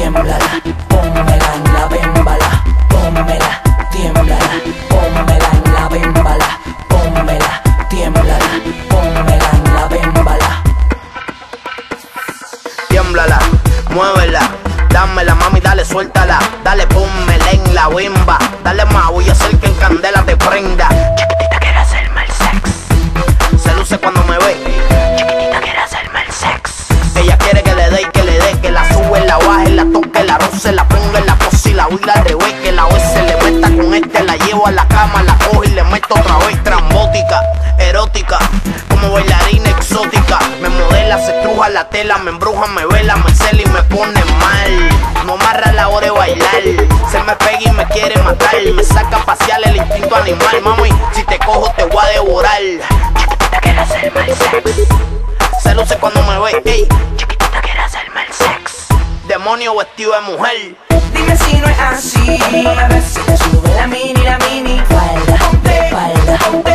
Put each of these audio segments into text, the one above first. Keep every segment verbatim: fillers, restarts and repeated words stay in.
tiémblala, pónmela en la bembala, pónmela, tiémblala, pónmela en la bembala, pónmela, tiémblala, pónmela en la bembala. Tiémblala, muévela, dámela mami, dale, suéltala, dale, pónmela en la bimba, dale más, voy a hacer que en candela te prenda. Chiquitita quiere hacerme el sex, Se luce cuando me ve, chiquitita quiere hacerme el sex. ella quiere que le dé y que le dé, que la sube, la baje, la toque, la roce, la ponga en la pose y la huila al revés, que la vez se le meta con este, la llevo a la cama, la cojo y le meto otra vez, trambótica, erótica, como bailarina exótica, me modela, se estruja la tela, me embruja, me vela, me cela y me pone mal, no amarra la hora de bailar, se me pega y me quiere matar, me saca a pasear el instinto animal, mami, si te cojo te voy a devorar. Chiquitita quiere hacerme el sex, Se luce cuando me ve, ey, chiquitita quiere hacerme el sex. demonio vestido de mujer. Dime si no es así, a ver si te sube la mini, la mini falda, falda,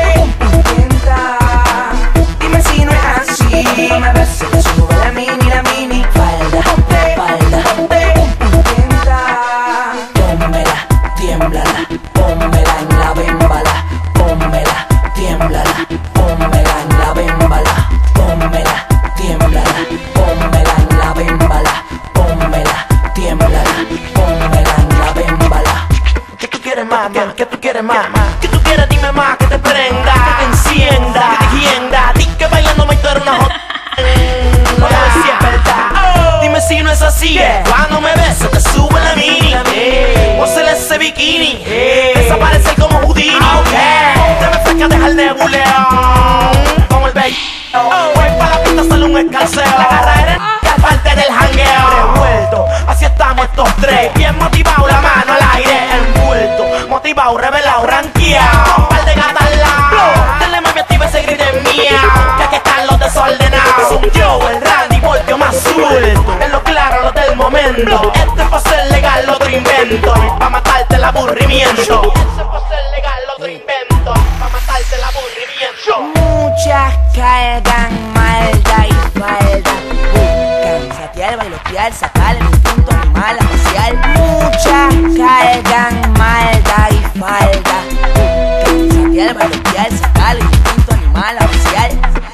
intenta. Dime si no es así, a ver si te sube la mini, la mini falda, falda, intenta. Pónmela, tiémblala, pónmela en la bembala, pónmela, tiémblala, pónmela en la bembala, pónmela, tiémblala, pónmela en la bembala, pónmela, tiémblala, pónmela en la bembala. ¿Qué tú quieres más, más? ¿Qué tú quieres más? ¿Qué tú quieres? Dime más, que te prenda, que te encienda, que te hienda. Di que bailando me estoy una jota. No sé si es verdad. Dime si no es así. Cuando me ves se te sube la mini, pónsele ese bikini, desaparece como Houdini. Te me fresca, deja el nebuleón como el bello. Voy pa' la pista, sale un escalceo. La garra eres parte del jangueo. Revuelto, así estamos estos tres. Bien motivado, la mano al aire, envuelto. Motivado, revelado, ranqueado. Un par de gatas al lado. Dale mami, activa ese grito en mía. Que aquí están los desordenados. Son yo, el Randy, porque más suelto. En lo claro, lo del momento. Este es pa' ser legal, otro invento. Y pa' matarte el aburrimiento. Este es pa' ser legal, otro invento. Pa' matarte el aburrimiento. Muchas cargan malda y falda, buscan satear, bailotear, sacar el instinto animal a pasear. Muchas cargan malda y falda, buscan satear, bailotear, sacar el instinto animal a pasear.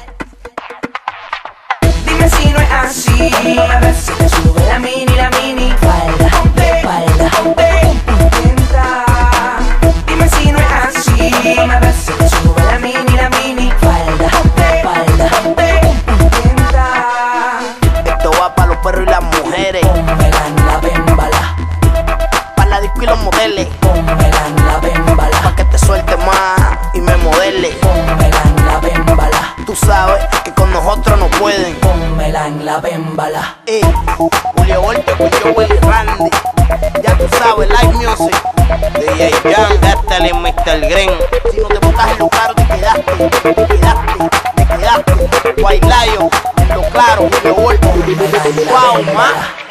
Dime si no es así, a ver si te sube la mini, la mini falda, falda, intenta. Dime si no es así, a ver si te sube la mini, la mini falda, falda, intenta. Esto va pa' los perros y las mujeres, Pónmela en la bembala, pa' la disco y los modeles, pónmela en la bembala, pa' que te suelte más y me modele. pónmela en la bembala, Tú sabes que con nosotros no pueden. pónmela en la bembala. Eh, Julio Voltio, Julio Willy Randy, ya tú sabes, live music. D J Young, Gastel y mister Green. Si no te botas en lo claro, te quedaste, te quedaste, te quedaste. White Lion, en lo claro, Julio Voltio. Wow, ma.